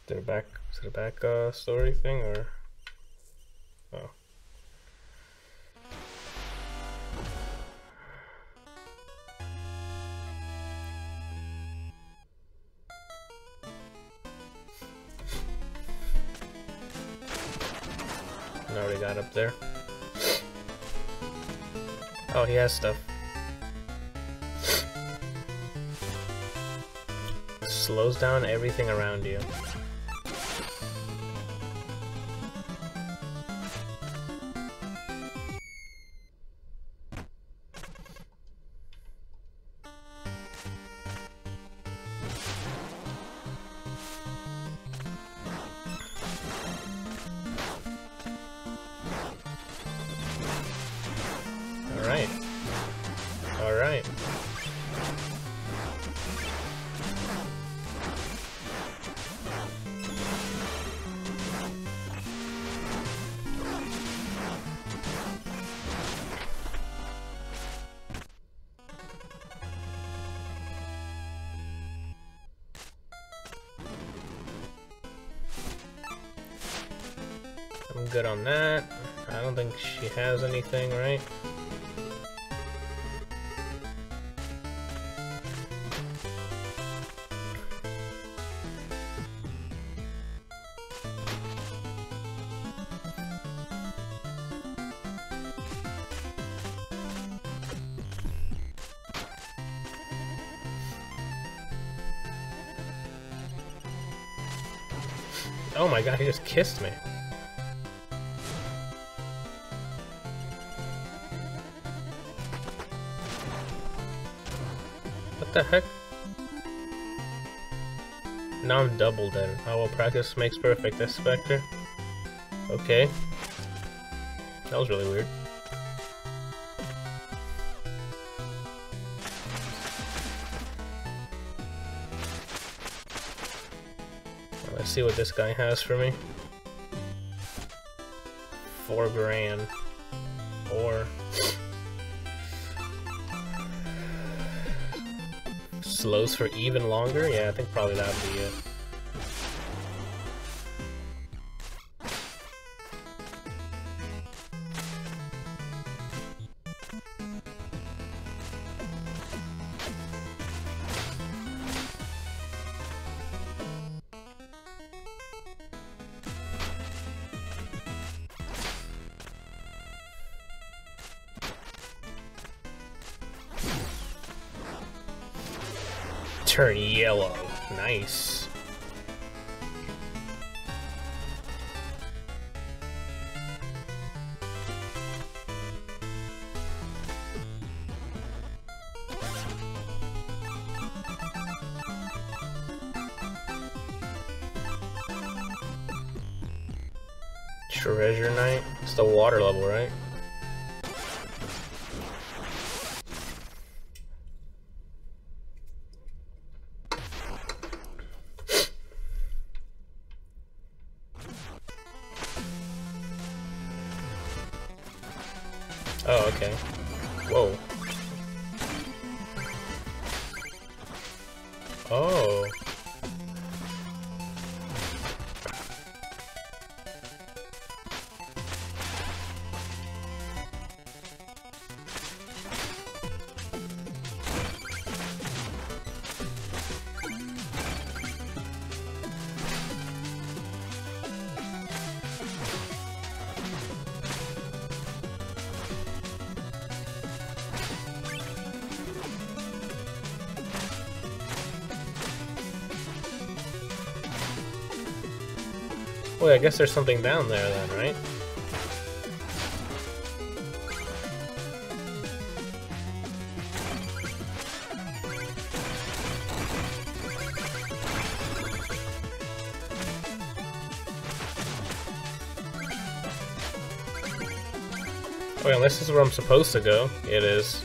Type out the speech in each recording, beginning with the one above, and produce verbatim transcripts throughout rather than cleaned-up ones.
Is it a back, is it a back uh, story thing, or? Oh. I already got up there. Oh, he has stuff. Slows down everything around you. Alright. Alright. I'm good on that. I don't think she has anything, right? Oh my god, he just kissed me. What the heck? Now I'm double dead. Oh well, practice makes perfect, this Spectre. Okay. That was really weird. Let's see what this guy has for me. Four grand. Or slows for even longer? Yeah, I think probably that would be it. Turn yellow. Nice. Treasure Knight. It's the water level, right? Oh, okay. Whoa. Oh. Wait, I guess there's something down there then, right? Wait, unless this is where I'm supposed to go. It is.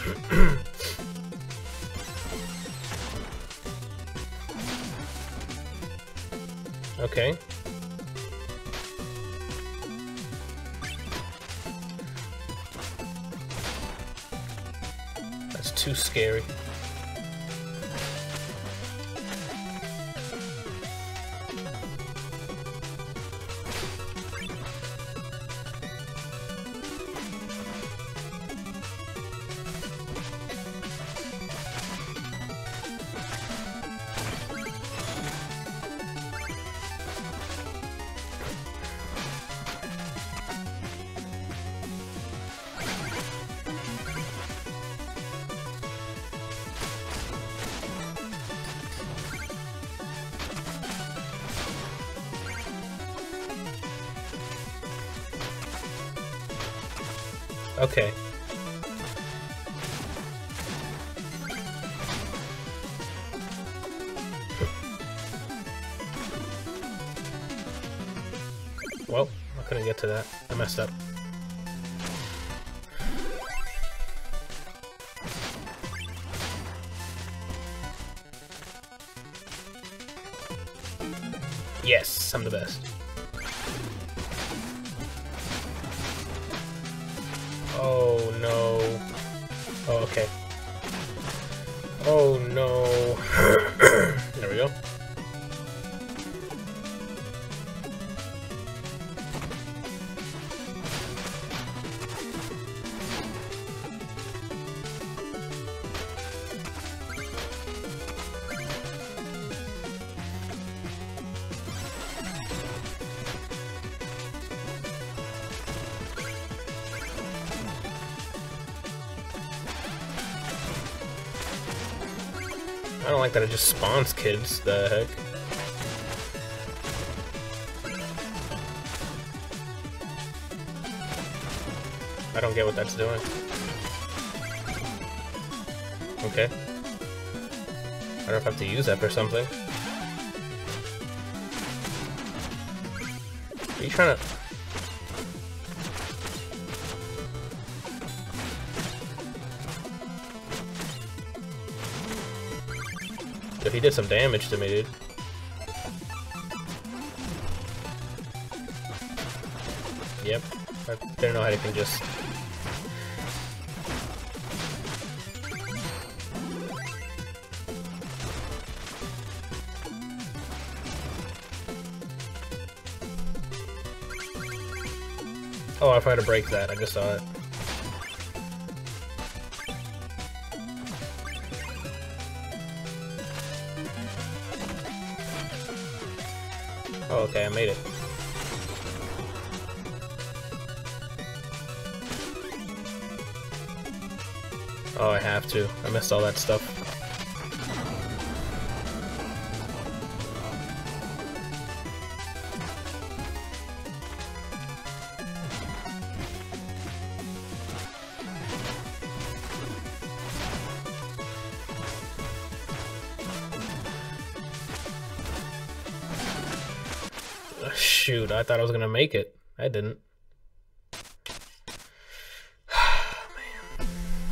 Okay. That's too scary. Okay. Well, I couldn't get to that. I messed up. Yes, I'm the best. Oh no. Oh, okay. Oh no. There we go. I don't like that it just spawns kids, the heck. I don't get what that's doing. Okay. I don't know if I have to use that for something. Are you trying to... He did some damage to me, dude. Yep. I didn't know how he can just... Oh, I tried to break that. I just saw it. Oh, okay, I made it. Oh, I have to. I missed all that stuff. Shoot, I thought I was gonna make it. I didn't. Man.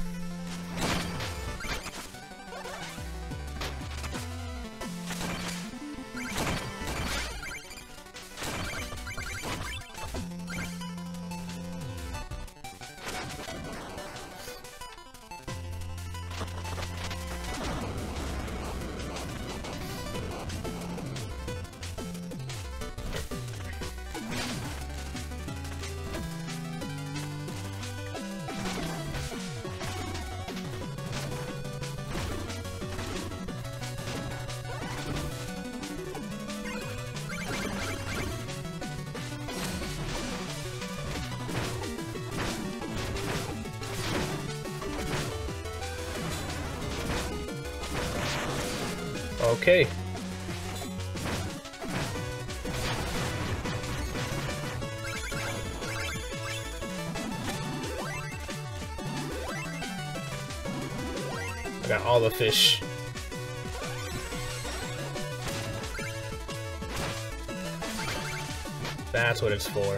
Okay. I got all the fish. That's what it's for.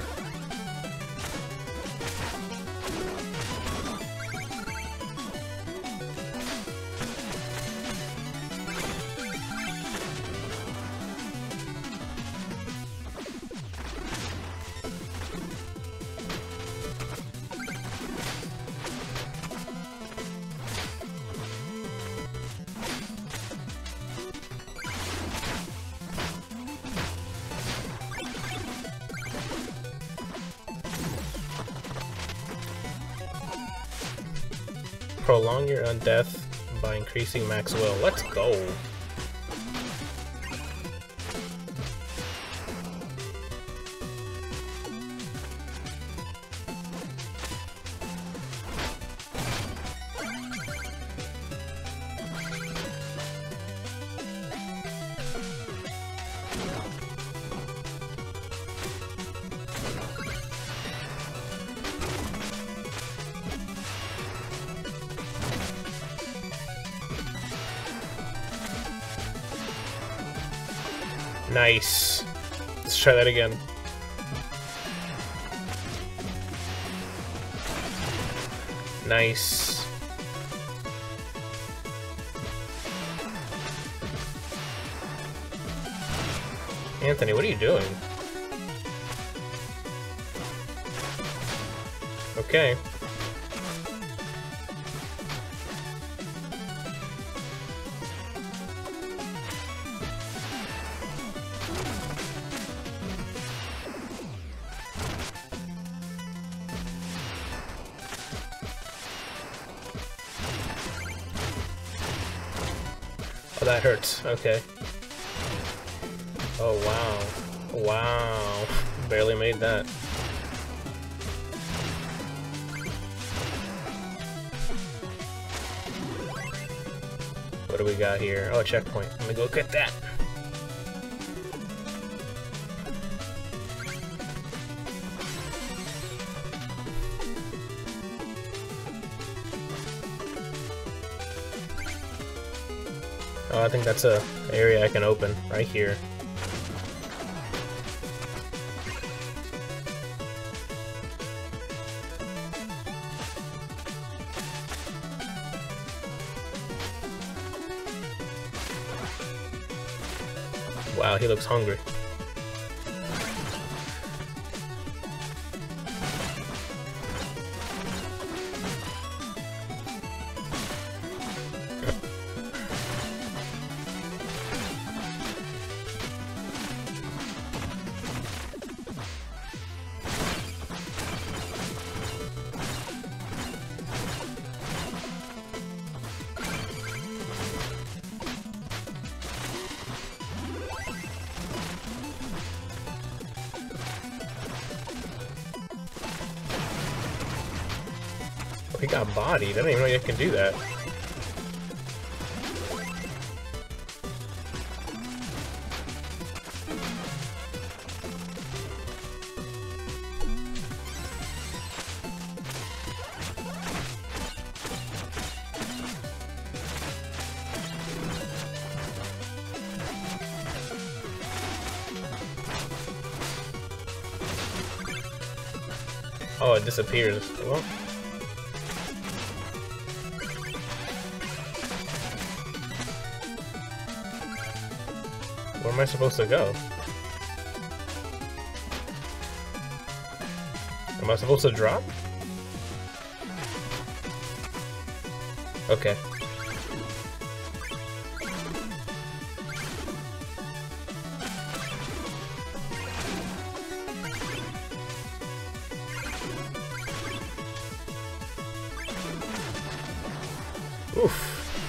prolong your undeath by increasing max will. Let's go. Nice. Let's try that again. Nice. Anthony, what are you doing? Okay. Oh, that hurts. Okay. Oh, wow. Wow. Barely made that. What do we got here? Oh, a checkpoint. Let me go get that. Oh, I think that's a area I can open right here. Wow, he looks hungry. He got bodied. I didn't even know you can do that. Oh, it disappears. Well, where am I supposed to go? Am I supposed to drop? Okay. Oof.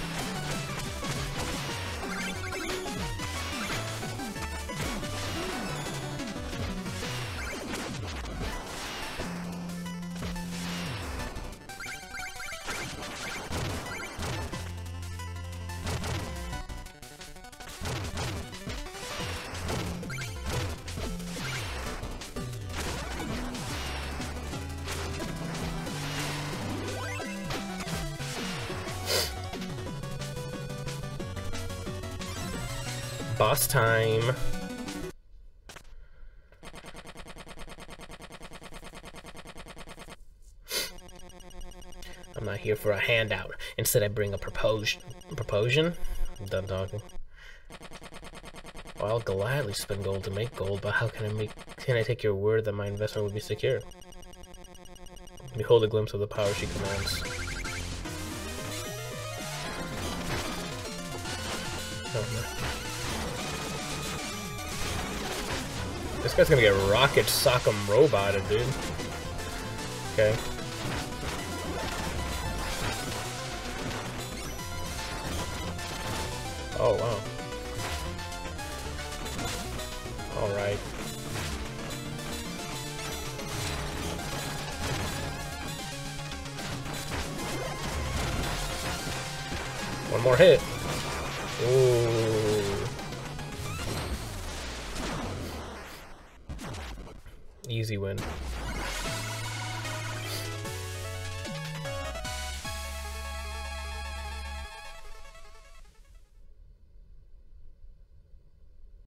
Boss time. I'm not here for a handout. Instead, I bring a propos proposion. I'm done talking. Well, I'll gladly spend gold to make gold, but how can I make? Can I take your word that my investment will be secure? Behold a glimpse of the power she commands. Oh, no. This guy's gonna get rocket sock'em roboted, dude. Okay. Oh, wow. Alright. One more hit. Ooh. Easy win.